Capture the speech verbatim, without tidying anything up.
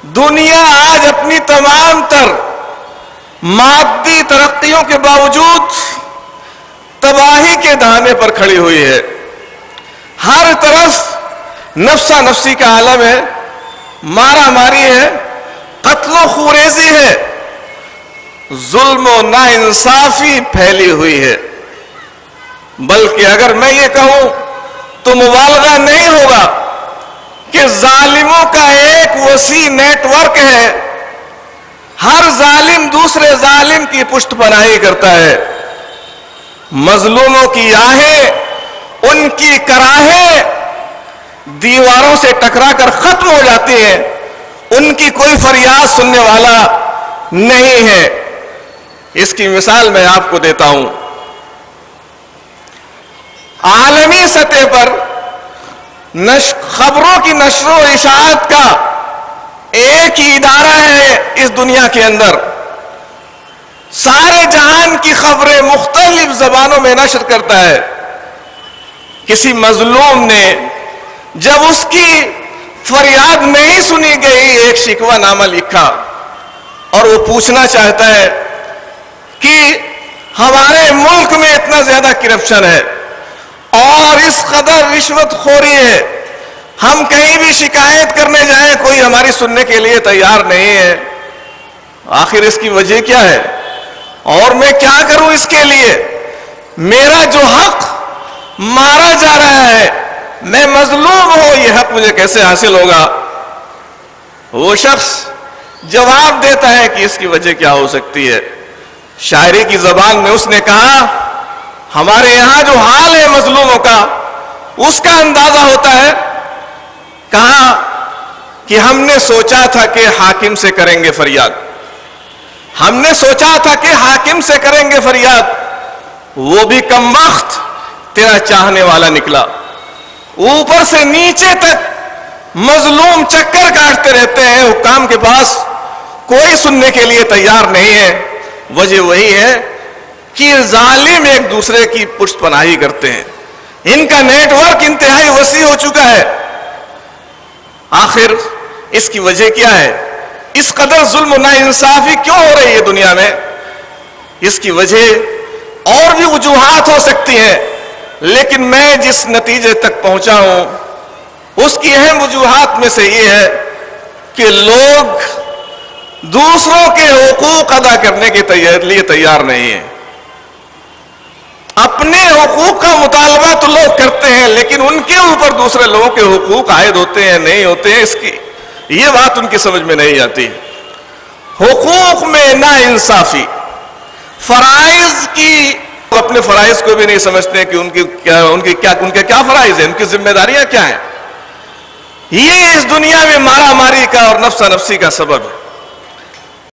دنیا آج اپنی تمام تر مادی ترقیوں کے باوجود تباہی کے دہانے پر کھڑی ہوئی ہے. ہر طرف نفسا نفسی کا عالم ہے، مارا ماری ہے، قتل و خوریزی ہے، ظلم و ناانصافی پھیلی ہوئی ہے. بلکہ اگر میں یہ کہوں تو مبالغہ نہیں ہوگا کہ ظالموں کا ایک وسیع نیٹ ورک ہے. ہر ظالم دوسرے ظالم کی پشت پناہی کرتا ہے. مظلوموں کی آہیں، ان کی کراہیں دیواروں سے ٹکرا کر ختم ہو جاتی ہیں. ان کی کوئی فریاد سننے والا نہیں ہے. اس کی مثال میں آپ کو دیتا ہوں. عالمی سطح پر خبروں کی نشر و اشاعت کا ایک ہی ادارہ ہے اس دنیا کے اندر. سارے جہان کی خبریں مختلف زبانوں میں نشر کرتا ہے. کسی مظلوم نے جب اس کی فریاد نہیں سنی گئی ایک شکوہ نامہ لکھا اور وہ پوچھنا چاہتا ہے کہ ہمارے ملک میں اتنا زیادہ کرپشن ہے اور اس قدر رشوت خوری ہے، ہم کہیں بھی شکایت کرنے جائیں کوئی ہماری سننے کے لیے تیار نہیں ہے. آخر اس کی وجہ کیا ہے اور میں کیا کروں اس کے لیے؟ میرا جو حق مارا جا رہا ہے، میں مظلوم ہوں، یہ حق مجھے کیسے حاصل ہوگا؟ وہ شخص جواب دیتا ہے کہ اس کی وجہ کیا ہو سکتی ہے. شاعری کی زبان میں اس نے کہا، ہمارے یہاں جو حال ہے مظلوموں کا اس کا اندازہ ہوتا ہے. کہا کہ ہم نے سوچا تھا کہ حاکم سے کریں گے فریاد، ہم نے سوچا تھا کہ حاکم سے کریں گے فریاد، وہ بھی کم وقت تیرا چاہنے والا نکلا. اوپر سے نیچے تک مظلوم چکر کاٹتے رہتے ہیں، حکام کے پاس کوئی سننے کے لیے تیار نہیں ہے. وجہ وہی ہے کہ ظالم ایک دوسرے کی پشت پناہی کرتے ہیں. ان کا نیٹ ورک انتہائی وسیع ہو چکا ہے. آخر اس کی وجہ کیا ہے؟ اس قدر ظلم و ناانصافی کیوں ہو رہی ہے دنیا میں؟ اس کی وجہ اور بھی وجوہات ہو سکتی ہیں، لیکن میں جس نتیجے تک پہنچا ہوں اس کی اہم وجوہات میں سے یہ ہے کہ لوگ دوسروں کے حقوق ادا کرنے کے لیے تیار نہیں ہیں. اپنے حقوق کا مطالبہ تو لوگ کرتے ہیں، لیکن ان کے اوپر دوسرے لوگوں کے حقوق عائد ہوتے ہیں نہیں ہوتے ہیں، اس کی یہ بات ان کی سمجھ میں نہیں آتی. حقوق میں ناانصافی، فرائض کی اپنے فرائض کو بھی نہیں سمجھتے کہ ان کی کیا ان کی کیا ان کے کیا فرائض ہیں، ان کی ذمہ داریاں کیا ہیں. یہ اس دنیا میں مارا ماری کا اور نفسا نفسی کا سبب ہے.